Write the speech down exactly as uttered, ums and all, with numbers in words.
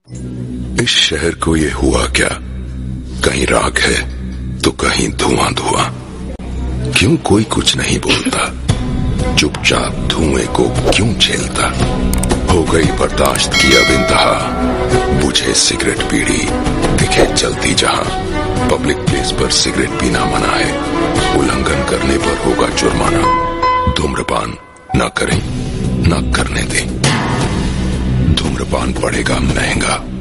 इस शहर को ये हुआ क्या, कहीं राख है तो कहीं धुआं धुआं। क्यों कोई कुछ नहीं बोलता, चुपचाप धुएं को क्यों झेलता। हो गई बर्दाश्त की अब इंतहा, बुझे सिगरेट बीड़ी दिखे जलती जहां। पब्लिक प्लेस पर सिगरेट पीना मना है, उल्लंघन करने पर होगा जुर्माना। धूम्रपान न करें न करने दें, धूम्रपान पड़ेगा महंगा।